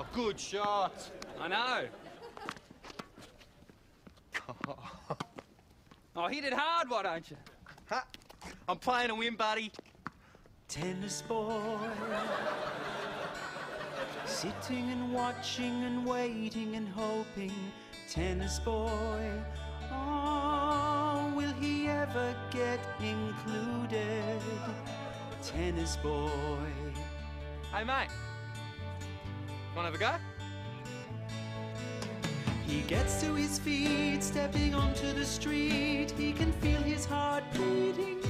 Oh, good shot. I know. Oh, hit it hard, why don't you? Ha. I'm playing to win, buddy. Tennis boy, sitting and watching and waiting and hoping. Tennis boy, oh, will he ever get included? Tennis boy. Hey, mate. Wanna have a go? He gets to his feet, stepping onto the street. He can feel his heart beating